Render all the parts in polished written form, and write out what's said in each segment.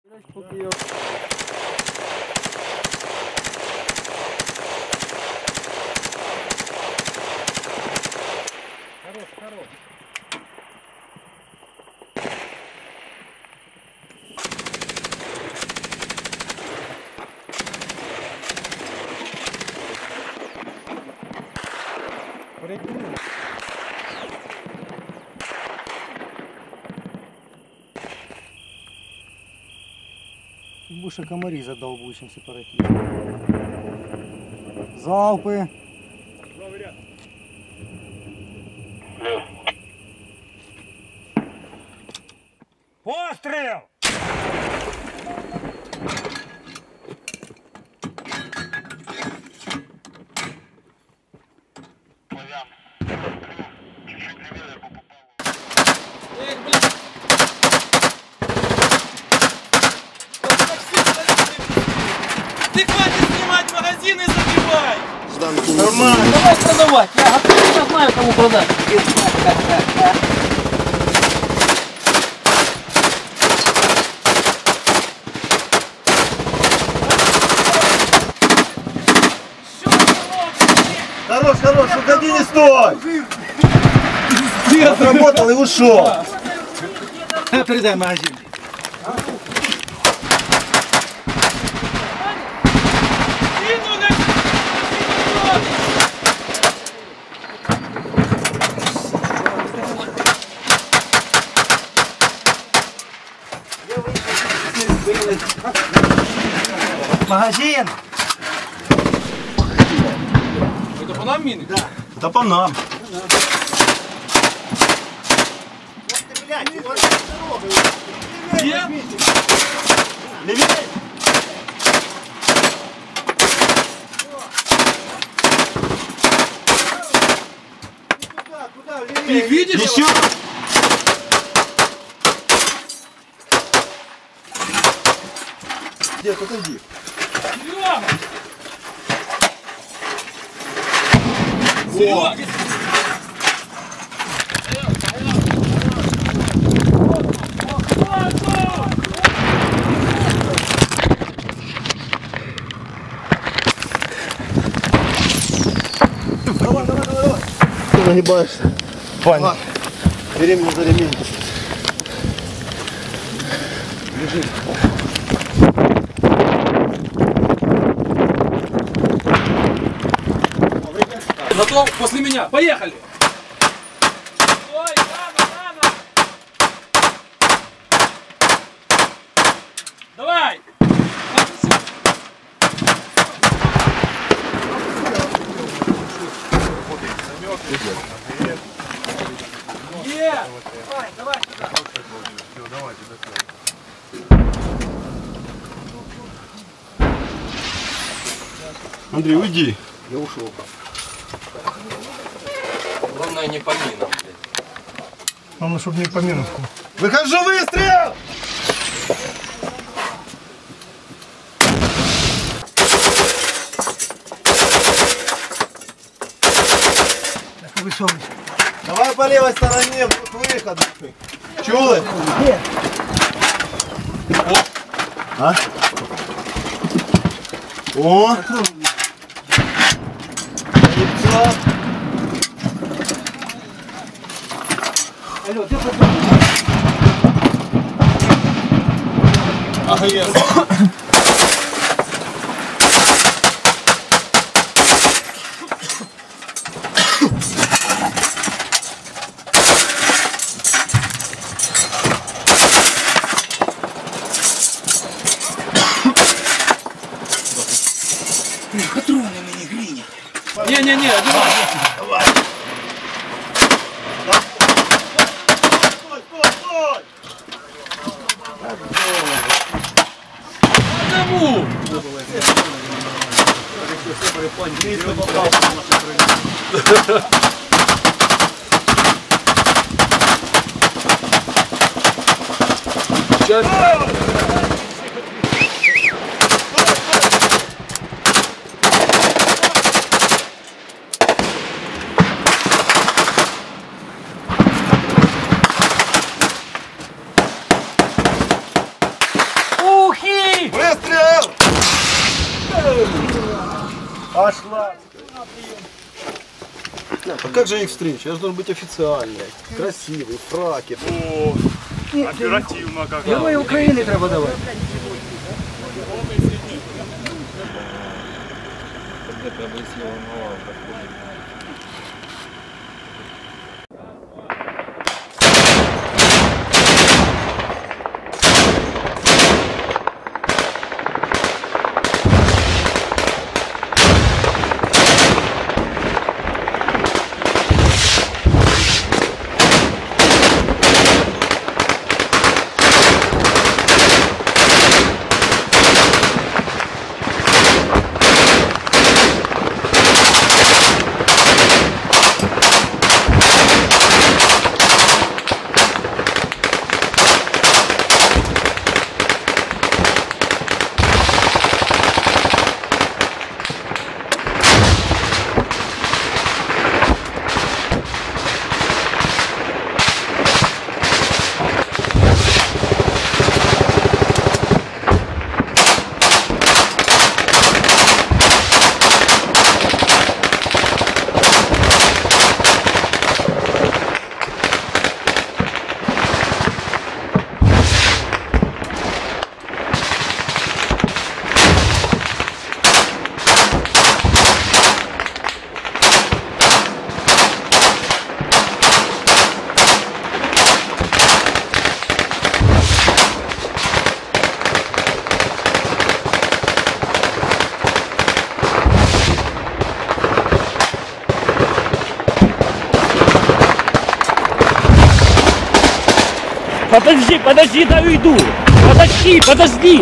Хорош. Больше комари задолбут, чем сепаратисты. Залпы. Правый ряд. Пострел! Ты хватит снимать магазин и забивай! Нормально. Давай продавать, я знаю, кому продать. Хорош, уходи, не стой! Отработал и ушел. Передай магазин. Магазин! Это по нам мины? Да. Это по нам. Где? Левее! Ты их видишь? Еще! Где, подожди. Серега! Серега! Давай. Ты нагибаешься. Ваня, бери меня за ремень. Лежи. Готов? После меня. Поехали! Стой, рано! Давай! Где? Давай сюда. Андрей, уйди. Я ушел. Главное не по минам, блядь. Главное, чтобы не по минуску. Выхожу, выстрел! Давай по левой стороне, выход. Чулы? А? О! Яйцо. Алло, где патрон? Ага, ясно. Патроны мне глинят. Не, одевай. Давай. Стой! Одному. Пошла. А как же их встреча? Я же должен быть официальный, красивый, фраки. О, оперативно как. Герої України треба давати. Подожди, да уйду. Подожди.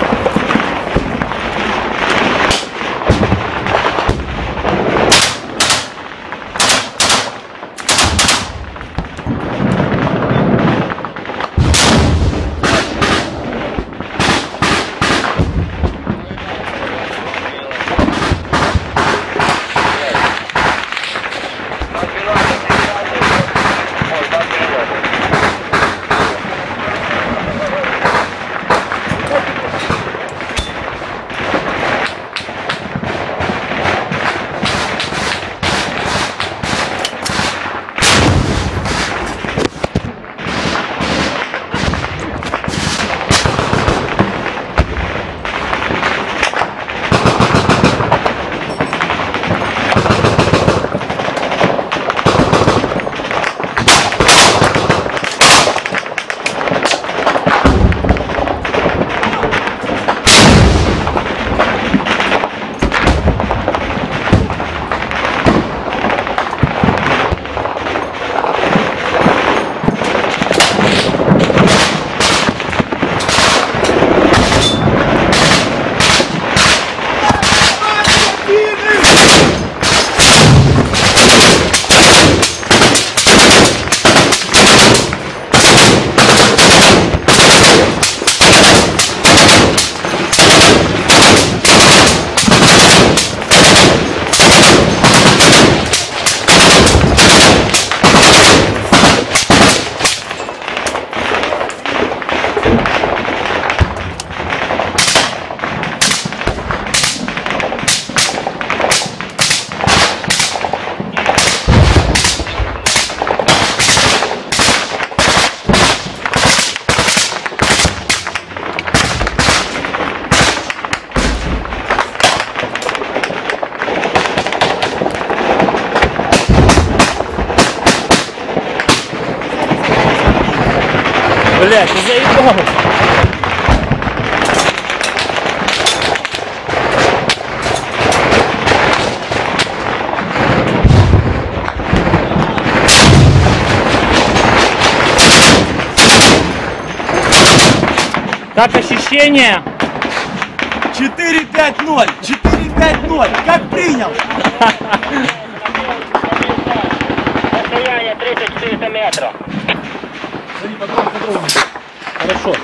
Блять, ты заебал. Как ощущения? 4-5-0. 4-5-0. Как принял? Расстояние 30-400 метров. Хорошо.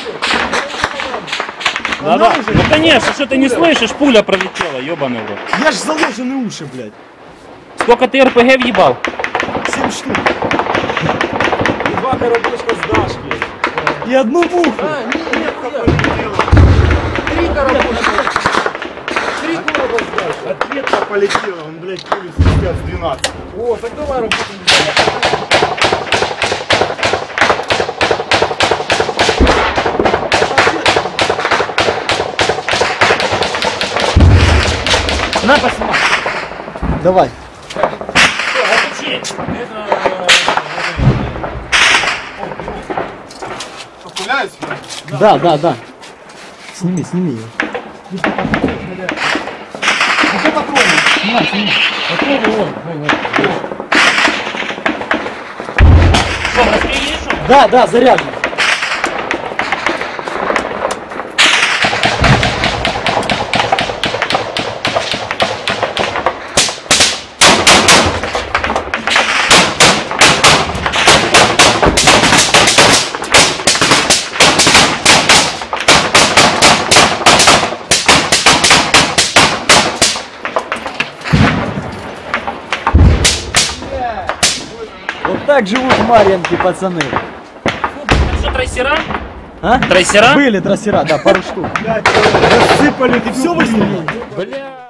Да, ну конечно, что ты не слышишь, пуля пролетела, ебаный в рот. Я ж заложенные уши, блядь. Сколько ты РПГ въебал? 7 штук. И 2 коробочка с Дашки. И одну муху. Три коробочки. 3 коробочки. Ответка полетела, он, блядь, пулю свистят с 12. О, так давай работаем. На, поснимай. Давай. Популяюсь? Да. Сними ее. Еще патроны. Сними. Да, заряжен. Вот так живут в Марьинке, пацаны. Что, трейсера? А? Трейсера? Были трассера, да, пару штук. Блядь, рассыпали, ты все выстрелил? Бля.